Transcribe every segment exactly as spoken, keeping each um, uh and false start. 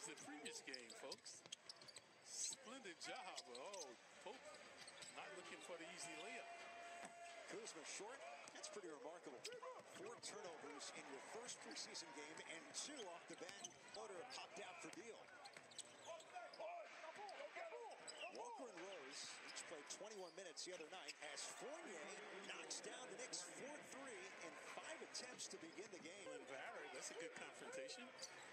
as the previous game, folks. Splendid job. Oh, Pope not looking for the easy layup. Kuzma short. That's pretty remarkable. Four turnovers in your first preseason game and two off the bat. Motor popped out for Beal. Walker and Rose each played twenty-one minutes the other night as Fournier knocks down the Knicks four three in five attempts to begin the game. And Barrett, that's a good confrontation.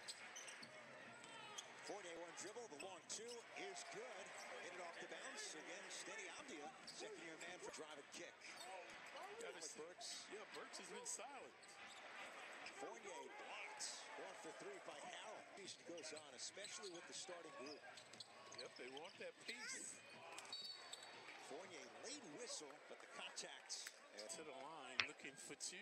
Fournier one dribble, the long two is good. Hit it off the bounce. Again, Steady Avdia, second year man for drive and kick. Burks. Yeah, Burks has been silent. Fournier blocked. One for three by Harrell. Season goes on, especially with the starting group. Yep, they want that pace. Fournier late whistle, but the contact to the line, looking for two.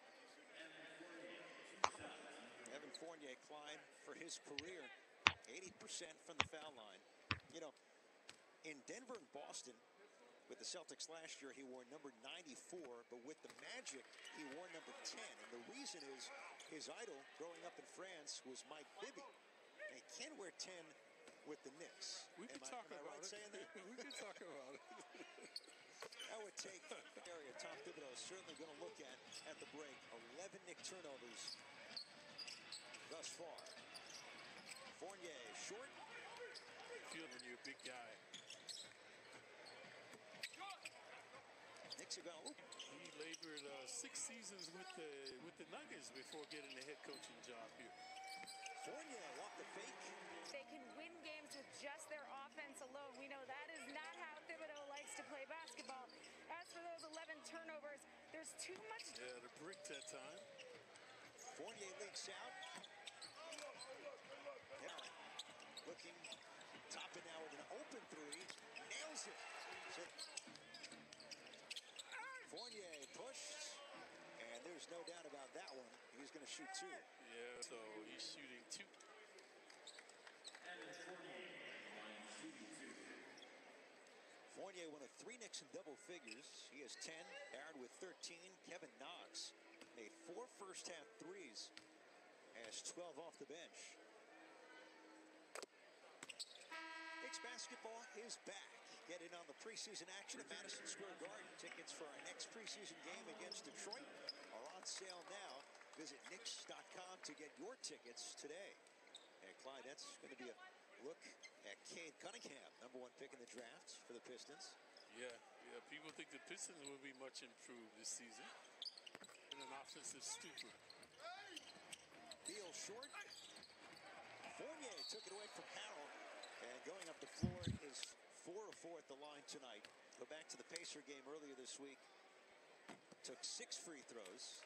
Evan Fournier climbed for his career eighty percent from the foul line. You know, in Denver and Boston, with the Celtics last year, he wore number ninety-four, but with the Magic, he wore number ten. And the reason is his idol growing up in France was Mike Bibby. And he can't wear ten with the Knicks. We could am talk I, am about I right it. Saying that? We could talk about it. That would take area. Tom Thibodeau is certainly going to look at at the break. eleven Knick turnovers thus far. Fournier short. Feel when you're a big guy. Knicks are going. He labored uh, six seasons with the with the Nuggets before getting the head coaching job here. Fournier off the fake. They can win games with just their offense alone. We know that is not how Thibodeau likes to play basketball. As for those eleven turnovers, there's too much. Yeah, the brick that time. Fournier leaks out. Yeah. Looking, topping now with an open three. Nails it. So, Fournier pushed. And there's no doubt about that one. He's going to shoot two. Yeah, so he's shooting two. Fournier, one of three Knicks in double figures. He has ten. Barrett with thirteen. Kevin Knox made four first half threes. Has twelve off the bench. Knicks basketball is back. Get in on the preseason action at Madison Square Garden. Tickets for our next preseason game against Detroit are on sale now. Visit Knicks dot com to get your tickets today. And Clyde, that's going to be a look at Cade Cunningham, number one pick in the draft for the Pistons. Yeah, yeah. People think the Pistons will be much improved this season. In an offensive stupor. Beal short. Fournier took it away from Harrell. And going up the floor is four of four at the line tonight. Go back to the Pacer game earlier this week. Took six free throws.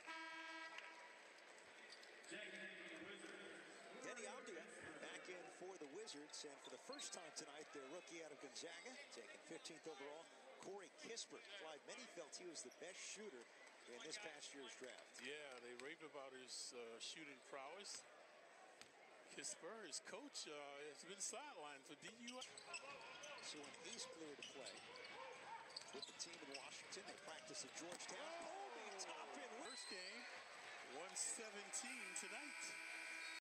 Denny Avdia back in for the Wizards. And for the first time tonight, their rookie out of Gonzaga, taken fifteenth overall, Corey Kispert. Clyde, many felt he was the best shooter in this past year's draft. Yeah, they raved about his uh, shooting prowess. Kispert, his coach, uh, has been sidelined for D U I. So when he's cleared to play with the team in Washington, they practice at Georgetown. Oh, they top in. First game, one seventeen tonight.